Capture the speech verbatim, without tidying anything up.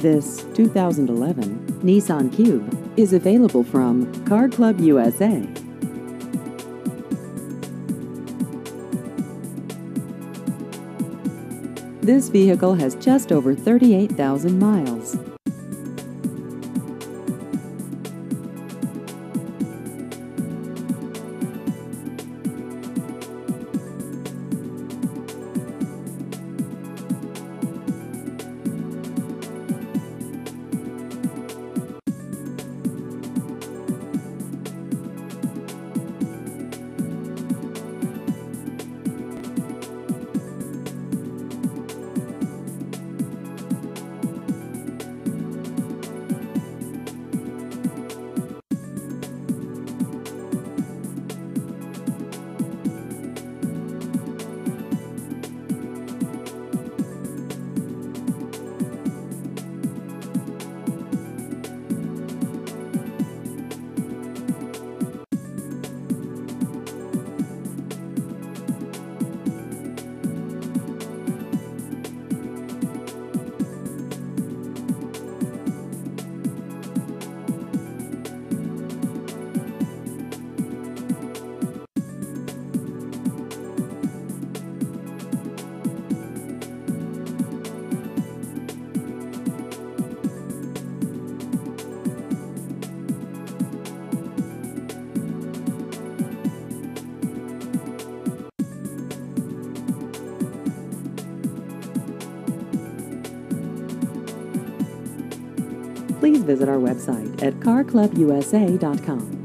This two thousand eleven Nissan Cube is available from Car Club U S A. This vehicle has just over thirty-eight thousand miles. Please visit our website at car club u s a dot com.